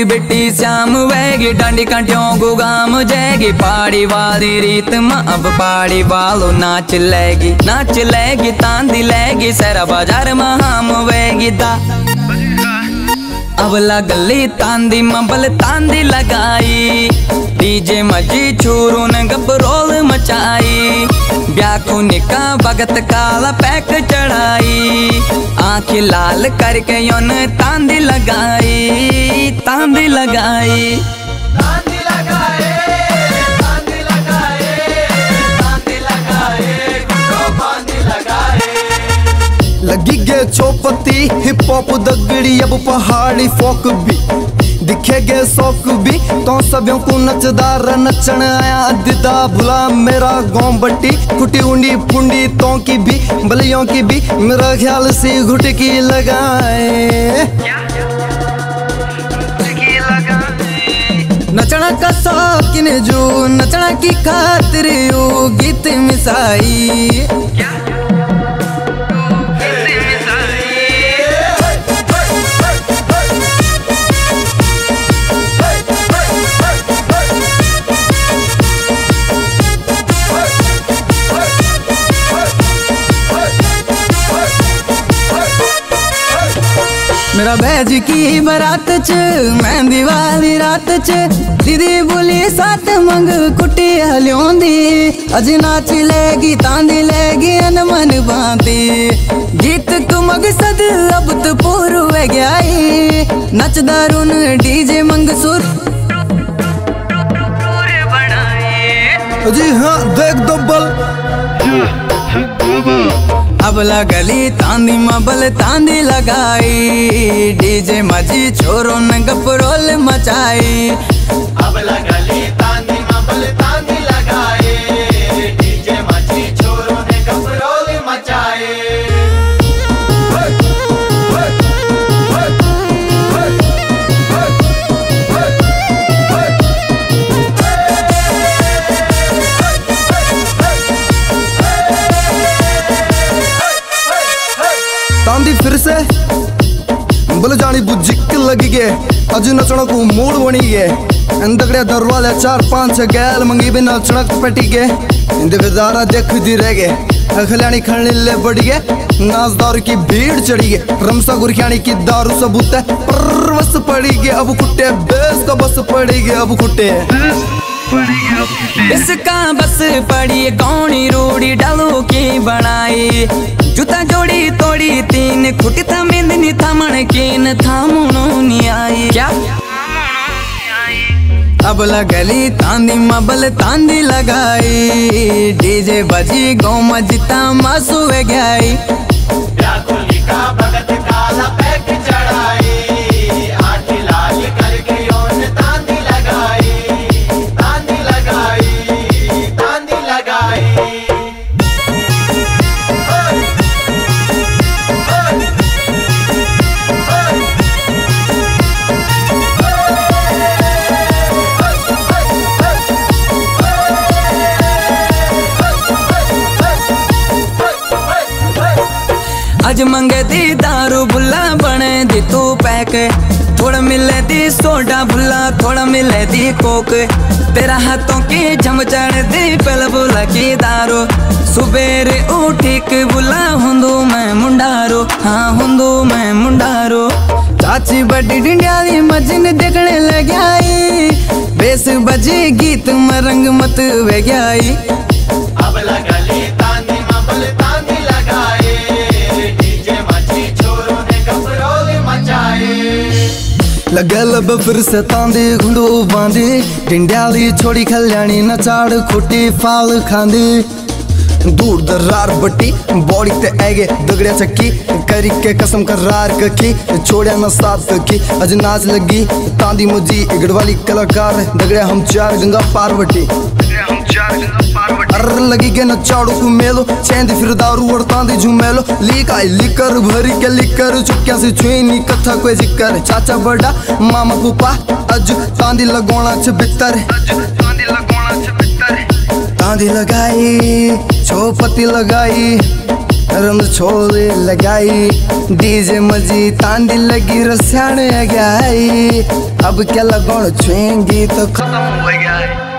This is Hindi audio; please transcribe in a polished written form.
मेरी बेटी श्याम वेगी डांडी कांटियों को गाम जाएगी। पहाड़ी वाली रीत में अब पहाड़ी वालों नाच लेगी तांदी लेगी सारा बाजार में हम वेगी दा। अब लगली तांदी मबल तांदी लगाई डीजे मजी छोरू ने गबरोल मचाई। ब्याखू निका भगत काला पैक चढ़ाई आँखें लाल करके योन तांदी लगाई तांदी लगाई। लगी गे चौपती हिप हॉप दगड़ी अब पहाड़ी फोक भी दिखे गे शौक भी तो सबियों को नचदार नचन आया दिदा भुला मेरा गाँव बट्टी कुटी उंडी पुंडी तो की भी बलियों की भी मेरा ख्याल से घुटकी लगाए। नचना का शौकीन जो नचना की खातिर यो गीत मिसाई। मेरा भैज की बारात च मेहंदी वाली रात च दीदी बोली साथ मंग कुटी हलियों दी। अज नाच लेगी तांदी लेगी अनमन बांती गीत को मकसद अब तो पूर हो गई। नचदारुन डीजे मंग सुर जी हाँ देख दो बल। अब लगली तांदी मबल तांदी लगाई डीजे मजी छोरों ने गपरोल मचाई। अब लगली तांदी मबल तांदी लगाई डीजे मजी छोरों ने गपरोल मचाई। तांदी फिर से बोले जानी बुझिक लगी गे अज नचना को मूड बनी गे। दगड़े दरवाले 4-5 गैल मंगी भी नचना पटी गे इंददारा देख दी रह गे। खलियानी खड़ने ले बढ़ गे नाचदार की भीड़ चढ़ी गे। रमसा गुरखियानी की दारू सबूत है परवस पड़ी गे अब कुट्टे बेस का बस पड़ी गे अब कुट्टे इसका बस पड़ी कौनी रोड़ी डालो की बनाई। जूता जोड़ी तोड़ी 3 खुटी था मेंदनी थामण कीन थामुनो नी आई। क्या अब लगली तांदी मबल तांदी लगाई डीजे बजी गौ मजिता मासू वे गई। भगत काला पैक चढ़ाई आँखें लाल करके योन तांदी लगाई तांदी लगाई तांदी लगाई। आज मंगे दी दारू बुला बने दी तू पैक थोड़ा मिले दी सोडा बुला थोड़ा मिले दी कोक। तेरा हाथों की झम चढ़ दी पहले बुला की दारू सुबेरे उठी के बुला हुंदू मैं मुंडारो हाँ हुंदू मैं मुंडारो। चाची बड़ी डिंडियाली मजिन देखने लग आई बेस बजी गीत में रंग मत वे गई। अब लगली तांदी मबल तांदी लगाई डीजे मजी छोरों ने गपरोल मचाई। लगल अब फिर से तांदी घुंडू बांधी डिंडियाली छोड़ी खलियानी नचाड़ खुटी फाल खांदी। दूर दरार बट्टी बॉडी ते आगे दगड़िया चक्की करी के कसम करार कखी छोड़िया न साथ की अज नाच लगी तांदी मुजी इगड़ वाली कलाकार दगड़िया हम 4 गंगा पार्वती। अर लगी के न चाड़ू को मेलो चैंद फिर दारू और तांदी झूमेलो लीक आई लिकर भरी के लिकर चुक्या से छुई नी कथा कोई जिक्र। चाचा बड़ा मामा पुपा अज तांदी लगोना छ बितर तांदी लगाई चौपती लगाई नरम छोले लगाई डीजे मजी तांदी लगी रस्याने गई अब क्या लगन छुएंगी तो खत्म हो गया है।